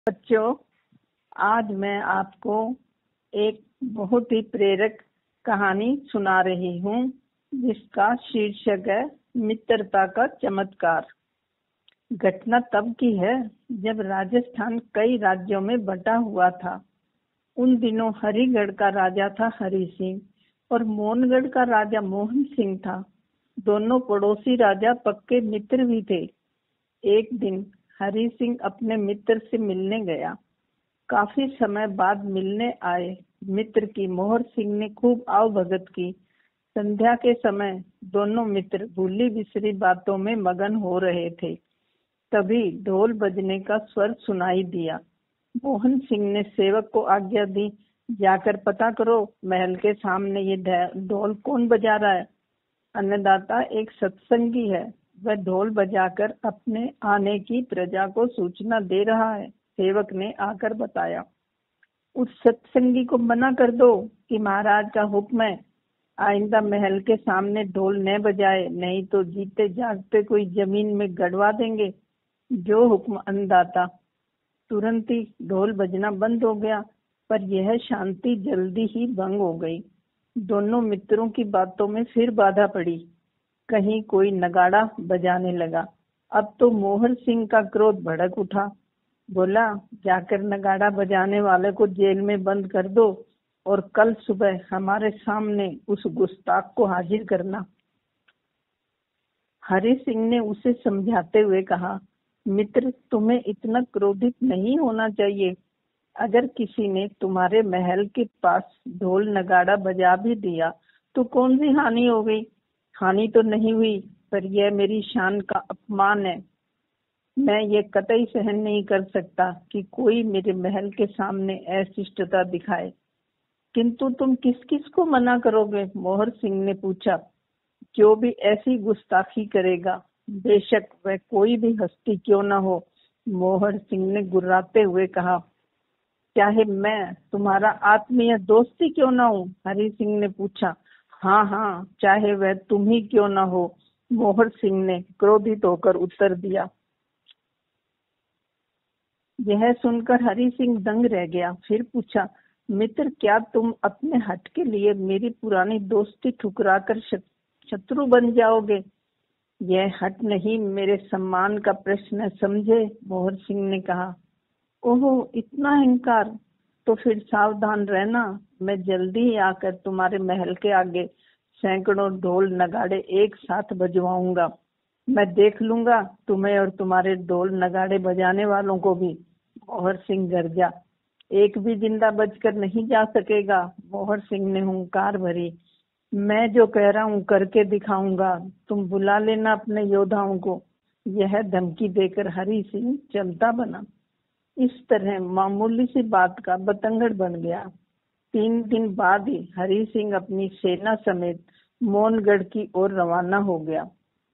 बच्चों, आज मैं आपको एक बहुत ही प्रेरक कहानी सुना रही हूँ, जिसका शीर्षक है मित्रता का चमत्कार। घटना तब की है जब राजस्थान कई राज्यों में बटा हुआ था। उन दिनों हरिगढ़ का राजा था हरि सिंह और मोहनगढ़ का राजा मोहन सिंह था। दोनों पड़ोसी राजा पक्के मित्र भी थे। एक दिन हरि सिंह अपने मित्र से मिलने गया। काफी समय बाद मिलने आए मित्र की मोहर सिंह ने खूब आवभगत की। संध्या के समय दोनों मित्र भूली बिसरी बातों में मगन हो रहे थे। तभी ढोल बजने का स्वर सुनाई दिया। मोहन सिंह ने सेवक को आज्ञा दी, जाकर पता करो महल के सामने ये ढोल कौन बजा रहा है। अन्नदाता एक सत्संगी है, वह ढोल बजाकर अपने आने की प्रजा को सूचना दे रहा है, सेवक ने आकर बताया। उस सत्संगी को मना कर दो कि महाराज का हुक्म है, आइंदा महल के सामने ढोल न बजाए, नहीं तो जीते जागते कोई जमीन में गड़वा देंगे। जो हुक्म अन्नदाता। तुरंत ही ढोल बजना बंद हो गया, पर यह शांति जल्दी ही भंग हो गई। दोनों मित्रों की बातों में फिर बाधा पड़ी। कहीं कोई नगाड़ा बजाने लगा। अब तो मोहर सिंह का क्रोध भड़क उठा। बोला, जाकर नगाड़ा बजाने वाले को जेल में बंद कर दो और कल सुबह हमारे सामने उस गुस्ताख को हाजिर करना। हरि सिंह ने उसे समझाते हुए कहा, मित्र, तुम्हें इतना क्रोधित नहीं होना चाहिए। अगर किसी ने तुम्हारे महल के पास ढोल नगाड़ा बजा भी दिया तो कौन सी हानि हो गई। हानि तो नहीं हुई, पर यह मेरी शान का अपमान है। मैं ये कतई सहन नहीं कर सकता कि कोई मेरे महल के सामने अशिष्टता दिखाए। किंतु तुम किस किस को मना करोगे? मोहर सिंह ने पूछा। जो भी ऐसी गुस्ताखी करेगा, बेशक वह कोई भी हस्ती क्यों न हो, मोहर सिंह ने गुर्राते हुए कहा। चाहे मैं तुम्हारा आत्मीय दोस्ती क्यों न हो? हरि सिंह ने पूछा। हाँ हाँ, चाहे वह तुम ही क्यों न हो, मोहर सिंह ने क्रोधित होकर उत्तर दिया। यह सुनकर हरि सिंह दंग रह गया। फिर पूछा, मित्र, क्या तुम अपने हट के लिए मेरी पुरानी दोस्ती ठुकराकर शत्रु बन जाओगे? यह हट नहीं, मेरे सम्मान का प्रश्न समझे, मोहर सिंह ने कहा। ओहो, इतना अहंकार? तो फिर सावधान रहना, मैं जल्दी ही आकर तुम्हारे महल के आगे सैकड़ों ढोल नगाड़े एक साथ बजवाऊंगा। मैं देख लूंगा तुम्हें और तुम्हारे ढोल नगाड़े बजाने वालों को भी। मोहर सिंह गरजा। एक भी जिंदा बचकर नहीं जा सकेगा, मोहर सिंह ने हुंकार भरी। मैं जो कह रहा हूँ करके दिखाऊंगा, तुम बुला लेना अपने योद्धाओं को। यह धमकी देकर हरि सिंह चलता बना। इस तरह मामूली सी बात का बतंगड़ बन गया। 3 दिन बाद ही हरि सिंह अपनी सेना समेत मोहनगढ़ की ओर रवाना हो गया।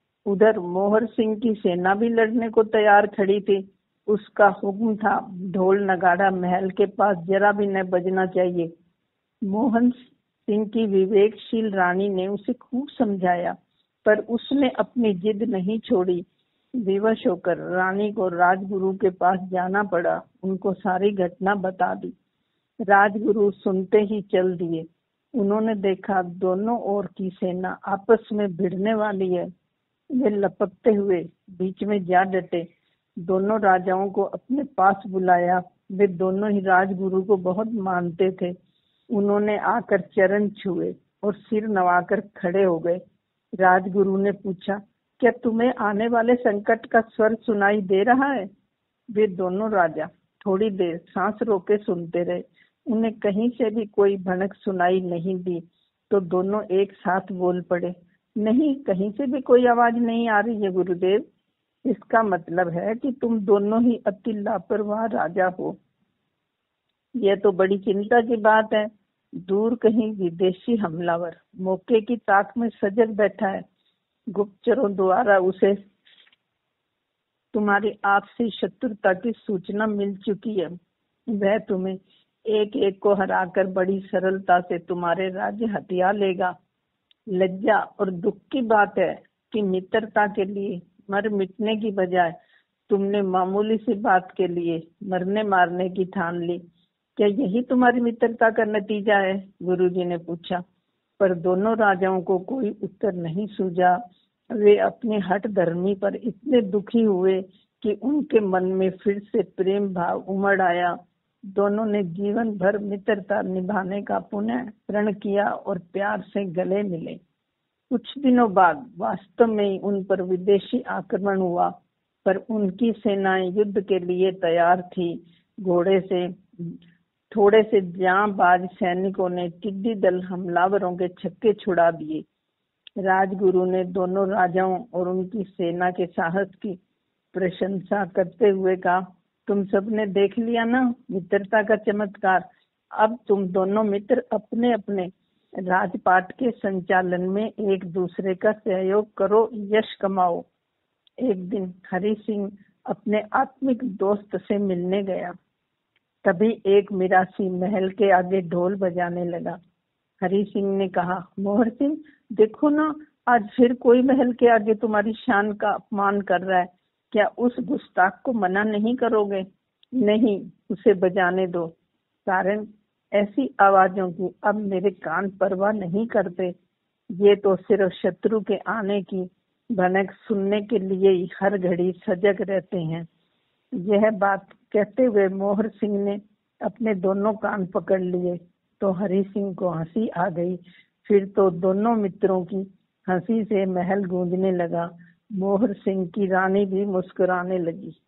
उधर मोहर सिंह की सेना भी लड़ने को तैयार खड़ी थी। उसका हुक्म था, ढोल नगाड़ा महल के पास जरा भी न बजना चाहिए। मोहन सिंह की विवेकशील रानी ने उसे खूब समझाया, पर उसने अपनी जिद नहीं छोड़ी। विवश होकर रानी को राजगुरु के पास जाना पड़ा। उनको सारी घटना बता दी। राजगुरु सुनते ही चल दिए। उन्होंने देखा दोनों ओर की सेना आपस में भिड़ने वाली है। वे लपकते हुए बीच में जा डटे। दोनों राजाओं को अपने पास बुलाया। वे दोनों ही राजगुरु को बहुत मानते थे। उन्होंने आकर चरण छुए और सिर नवाकर खड़े हो गए। राजगुरु ने पूछा, क्या तुम्हें आने वाले संकट का स्वर सुनाई दे रहा है? वे दोनों राजा थोड़ी देर सांस रोके सुनते रहे। उन्हें कहीं से भी कोई भनक सुनाई नहीं दी, तो दोनों एक साथ बोल पड़े। नहीं, कहीं से भी कोई आवाज नहीं आ रही है गुरुदेव। इसका मतलब है कि तुम दोनों ही अति लापरवाह राजा हो। यह तो बड़ी चिंता की बात है। दूर कहीं विदेशी हमलावर मौके की ताक में सजग बैठा है। गुप्तचरों द्वारा उसे तुम्हारी आपसी शत्रुता की सूचना मिल चुकी है। वह तुम्हें एक एक को हराकर बड़ी सरलता से तुम्हारे राज्य हथिया लेगा। लज्जा और दुख की बात है कि मित्रता के लिए मर मिटने की बजाय तुमने मामूली सी बात के लिए मरने मारने की ठान ली। क्या यही तुम्हारी मित्रता का नतीजा है? गुरुजी ने पूछा। पर दोनों राजाओं को कोई उत्तर नहीं सूझा। वे अपनी हठ धर्मी पर इतने दुखी हुए कि उनके मन में फिर से प्रेम भाव उमड़ आया। दोनों ने जीवन भर मित्रता निभाने का पुनः प्रण किया और प्यार से गले मिले। कुछ दिनों बाद वास्तव में ही उन पर विदेशी आक्रमण हुआ, पर उनकी सेनाएं युद्ध के लिए तैयार थी। घोड़े से थोड़े से जांबाज सैनिकों ने टिड्डी दल हमलावरों के छक्के छुड़ा दिए। राजगुरु ने दोनों राजाओं और उनकी सेना के साहस की प्रशंसा करते हुए कहा, तुम सबने देख लिया ना मित्रता का चमत्कार। अब तुम दोनों मित्र अपने अपने राजपाट के संचालन में एक दूसरे का सहयोग करो, यश कमाओ। एक दिन हरि सिंह अपने आत्मिक दोस्त से मिलने गया। तभी एक मिरासी महल के आगे ढोल बजाने लगा। हरि सिंह ने कहा, मोहर सिंह देखो ना, आज फिर कोई महल के आगे तुम्हारी शान का अपमान कर रहा है। क्या उस गुस्ताख को मना नहीं करोगे? नहीं, उसे बजाने दो। कारण ऐसी आवाजों की अब मेरे कान परवाह नहीं करते। ये तो सिर्फ शत्रु के आने की भनक सुनने के लिए ही हर घड़ी सजग रहते हैं। यह बात कहते हुए मोहर सिंह ने अपने दोनों कान पकड़ लिए तो हरि सिंह को हंसी आ गई। फिर तो दोनों मित्रों की हंसी से महल गूंजने लगा। मोहर सिंह की रानी भी मुस्कुराने लगी।